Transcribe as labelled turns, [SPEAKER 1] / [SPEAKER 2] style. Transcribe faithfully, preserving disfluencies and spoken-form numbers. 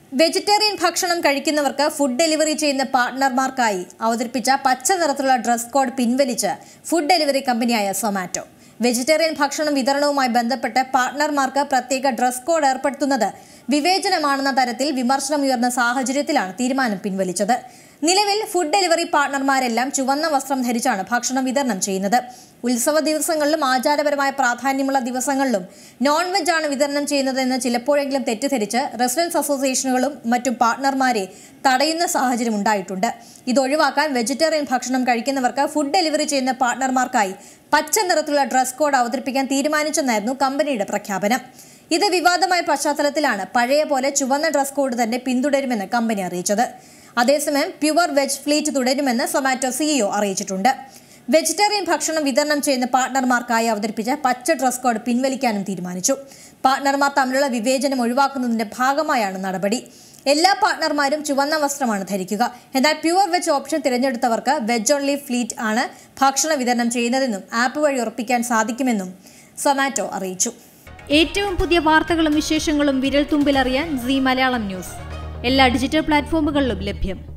[SPEAKER 1] Vegetarian ഭക്ഷണം കഴിക്കുന്നവർക്ക് food delivery ചെയ്യുന്ന പാർട്ട്ണർമാർക്കായി അവതരിപ്പിച്ച പച്ച നിറത്തിലുള്ള ഡ്രസ് കോഡ് പിൻവലിച്ച് ഫുഡ് ഡെലിവറി കമ്പനിയായ സൊമാറ്റോ. വെജിറ്റേറിയൻ ഭക്ഷണം വിതരണവുമായി ബന്ധപ്പെട്ട് പാർട്ട്ണർമാർക്ക് പ്രത്യേക ഡ്രസ് കോഡ് ഏർപ്പെടുത്തുന്നത് വിവേചനമാണെന്ന തരത്തിൽ വിമർശനമുയർന്ന സാഹചര്യത്തിലാണ് തീരുമാനം പിൻവലിച്ചത്. നിലവിൽ ഫുഡ് ഡെലിവറി പാർട്ട്ണർമാരെല്ലാം ചുവന്ന വസ്ത്രം ധരിച്ചാണ് ഭക്ഷണം വിതരണം ചെയ്യുന്നത്. ഉത്സവ ദിവസങ്ങളിലും ആചാരപരമായ പ്രാധാന്യമുള്ള ദിവസങ്ങളിലും നോൺ വെജ് ആണ് വിതരണം ചെയ്യുന്നതെന്ന് ചിലപ്പോഴെങ്കിലും തെറ്റിദ്ധരിച്ച് റെസിഡൻസ് അസോസിയേഷനുകളും മറ്റും പാർട്ട്ണർമാരെ തടയുന്ന സാഹചര്യം ഉണ്ടായിട്ടുണ്ട്. ഇത് ഒഴിവാക്കാൻ വെജിറ്റേറിയൻ ഭക്ഷണം കഴിക്കുന്നവർക്ക് ഫുഡ് ഡെലിവറി ചെയ്യുന്ന പാർട്ട്ണർമാർക്കായി പച്ച നിറത്തിലുള്ള ഡ്രസ് കോഡ് അവതരിപ്പിക്കാൻ തീരുമാനിച്ചെന്നായിരുന്നു കമ്പനിയുടെ പ്രഖ്യാപനം. ഇത് വിവാദമായ പശ്ചാത്തലത്തിലാണ് പഴയ പോലെ ചുവന്ന ഡ്രസ് കോഡ് തന്നെ പിന്തുടരുമെന്ന് കമ്പനി അറിയിച്ചത്. അതേസമയം പ്യുവർ വെജ് ഫ്ലീറ്റ് തുടരുമെന്ന് സൊമാറ്റോ സിഇഒ അറിയിച്ചിട്ടുണ്ട്. വെജിറ്റേറിയൻ ഭക്ഷണം വിതരണം ചെയ്യുന്ന പാർട്ട്ണർമാർക്കായി അവതരിപ്പിച്ച പച്ച ഡ്രസ് കോഡ് പിൻവലിക്കാനും തീരുമാനിച്ചു. പാർട്ട്ണർമാർ തമ്മിലുള്ള വിവേചനം ഒഴിവാക്കുന്നതിന്റെ ഭാഗമായാണ് നടപടി. എല്ലാ പാർട്ട്ണർമാരും ചുവന്ന വസ്ത്രമാണ് ധരിക്കുക. എന്നാൽ പ്യുവർ വെജ് ഓപ്ഷൻ തിരഞ്ഞെടുത്തവർക്ക് വെജ് ഓൺലി ഫ്ലീറ്റ് ആണ് ഭക്ഷണ വിതരണം ചെയ്യുന്നതെന്നും ആപ്പ് വഴി ഉറപ്പിക്കാൻ സാധിക്കുമെന്നും സൊമാറ്റോ അറിയിച്ചു.
[SPEAKER 2] ഏറ്റവും പുതിയ വാർത്തകളും വിശേഷങ്ങളും വിരൽ തുമ്പിലറിയാൻ സീ മലയാളം ന്യൂസ് എല്ലാ ഡിജിറ്റൽ പ്ലാറ്റ്ഫോമുകളിലും ലഭ്യം.